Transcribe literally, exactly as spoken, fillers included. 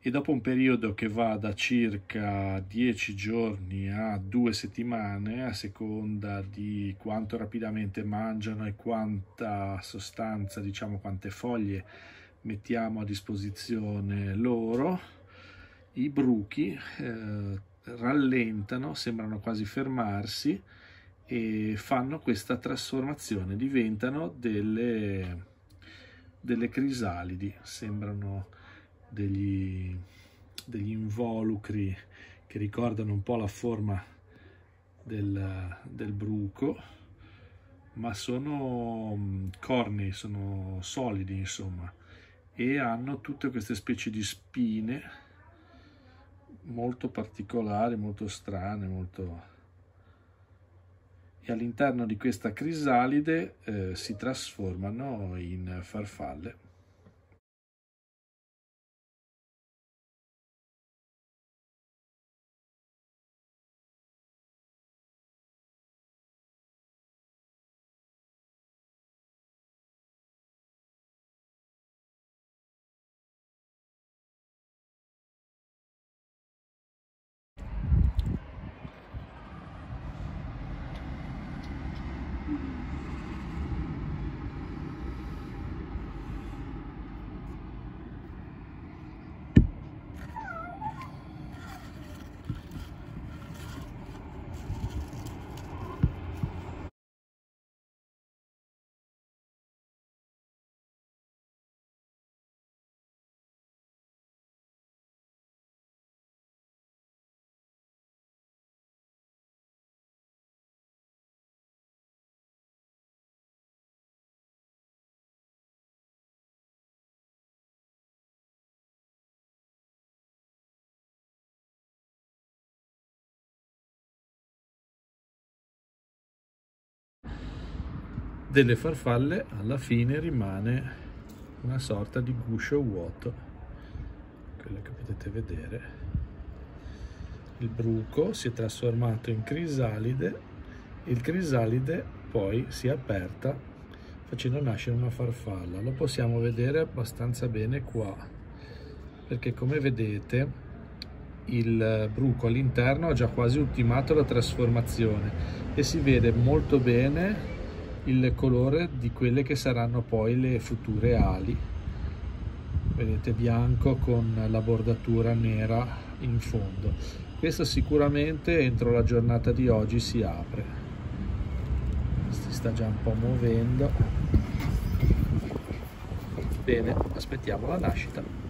e dopo un periodo che va da circa dieci giorni a due settimane, a seconda di quanto rapidamente mangiano e quanta sostanza, diciamo quante foglie mettiamo a disposizione loro, i bruchi eh, rallentano, sembrano quasi fermarsi e fanno questa trasformazione, diventano delle, delle crisalidi, sembrano degli, degli involucri che ricordano un po' la forma del, del bruco, ma sono corni, sono solidi insomma, e hanno tutte queste specie di spine molto particolari, molto strane, molto... e all'interno di questa crisalide eh, si trasformano in farfalle. Delle farfalle alla fine rimane una sorta di guscio vuoto, quello che potete vedere. Il bruco si è trasformato in crisalide, il crisalide poi si è aperta facendo nascere una farfalla. Lo possiamo vedere abbastanza bene qua, perché come vedete il bruco all'interno ha già quasi ultimato la trasformazione e si vede molto bene il colore di quelle che saranno poi le future ali. Vedete, bianco con la bordatura nera in fondo. Questo sicuramente entro la giornata di oggi si apre. Si sta già un po' muovendo. Bene, aspettiamo la nascita.